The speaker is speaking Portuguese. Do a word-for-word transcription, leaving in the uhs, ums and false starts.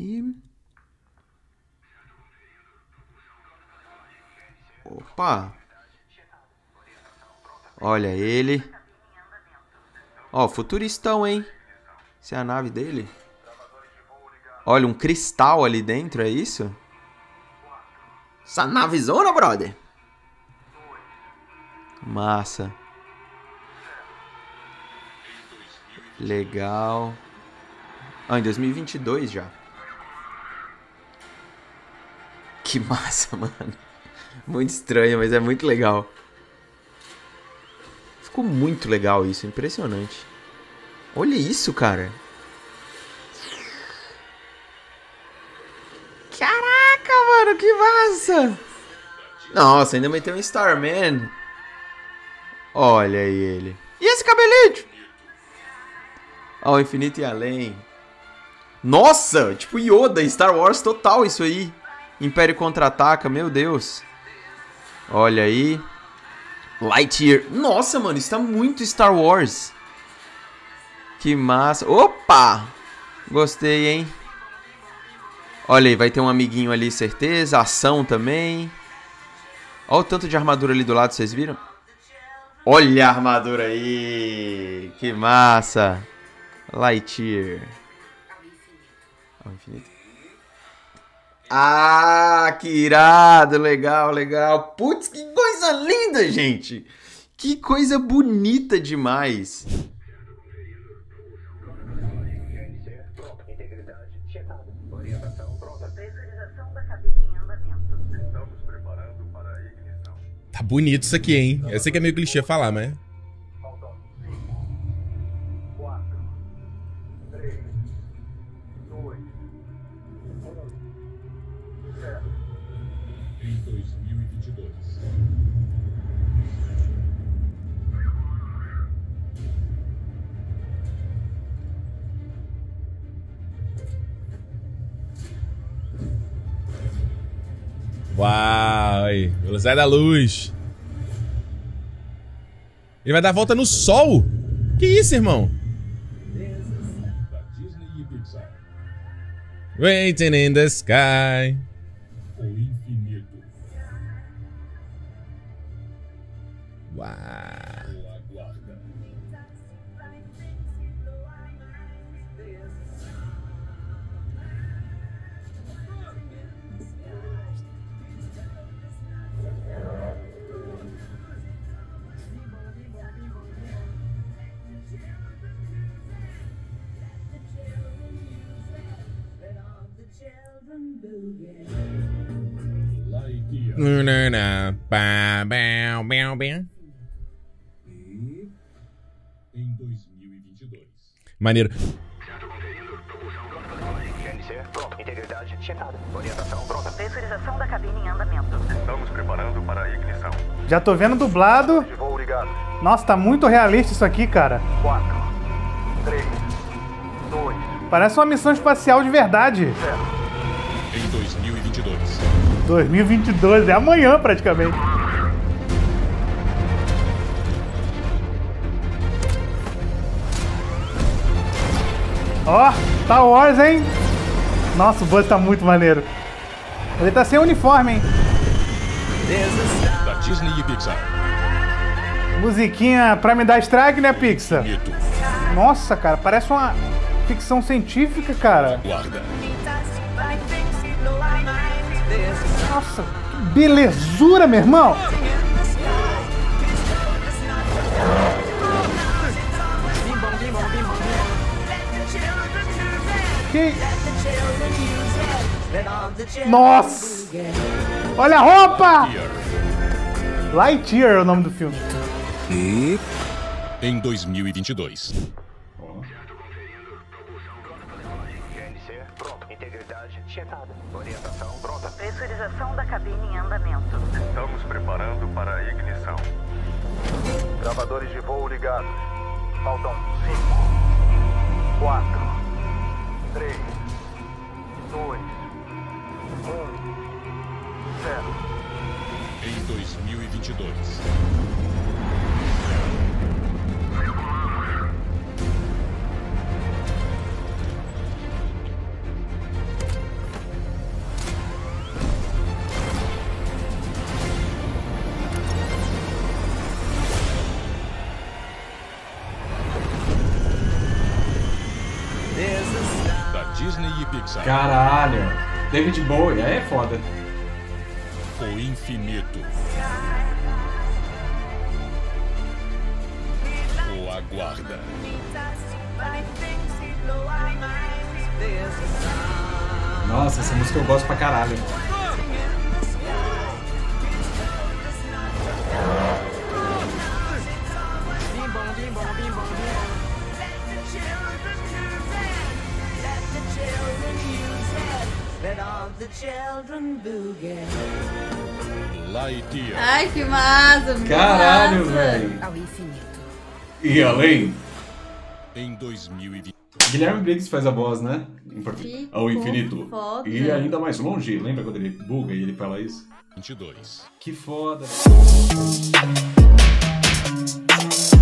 aí. Opa! Olha ele. Ó, futuristão, hein? Essa é a nave dele. Olha, um cristal ali dentro, é isso? Essa navezona, brother! Massa. Legal. Ah, em dois mil e vinte e dois já. Que massa, mano. Muito estranho, mas é muito legal. Ficou muito legal isso, impressionante. Olha isso, cara. Caraca, mano, que massa. Nossa, ainda meteu um Starman. Olha aí ele. E esse cabelete? Ao infinito e além. Nossa, tipo Yoda, Star Wars total isso aí. Império Contra-Ataca, meu Deus. Olha aí. Lightyear. Nossa, mano, isso tá muito Star Wars. Que massa. Opa! Gostei, hein? Olha aí, vai ter um amiguinho ali, certeza. Ação também. Olha o tanto de armadura ali do lado, vocês viram? Olha a armadura aí. Que massa. Lightyear. Ao infinito. Ah, que irado, legal, legal. Putz, que coisa linda, gente. Que coisa bonita demais. Tá bonito isso aqui, hein? Eu sei que é meio clichê falar, mas... Em dois mil e vinte e dois. Uau! Aí, velocidade da luz. Ele vai dar a volta no sol? Que isso, irmão? Da Disney e Pixar. Waiting in the sky. O infinito. Uau! O aguarda. Lightyear. Nana, pá, bau, bau, bau. E em dois mil e vinte e dois. Maneiro. G N C, pronto. Integridade checada. Orientação pronta. Pressurização da cabine em andamento. Estamos preparando para a ignição. Já tô vendo dublado. De voo ligado. Nossa, tá muito realista isso aqui, cara. quatro, três, dois, Parece uma missão espacial de verdade. zero. Em dois mil e vinte e dois. dois mil e vinte e dois, é amanhã praticamente. Ó, Star Wars, hein? Nossa, o Buzz tá muito maneiro. Ele tá sem uniforme, hein? Da Disney e Pixar. Musiquinha pra me dar strike, né, Pixar? Mito. Nossa, cara, parece uma ficção científica, cara. Guarda. Nossa, que belezura, meu irmão! Que... Nossa! Olha a roupa! Lightyear é o nome do filme. E em dois mil e vinte e dois. G N C, pronto. Integridade checada. Orientação pronta. Pressurização da cabine em andamento. Estamos preparando para a ignição. Gravadores de voo ligados. Faltam cinco, quatro, três, dois, um, zero. Em dois mil e vinte e dois. Disney e Pixar. Caralho. David Bowie, é foda. O infinito. O aguarda. Nossa, essa música eu gosto pra caralho. Lightyear. Ai, que massa! muito Caralho, massa. velho. Ao infinito. E além, Em dois mil e vinte. Guilherme Briggs faz a voz, né? Em português. Ficou Ao infinito. foda. E ainda mais longe. Lembra quando ele buga e ele fala isso? vinte e dois. Que foda.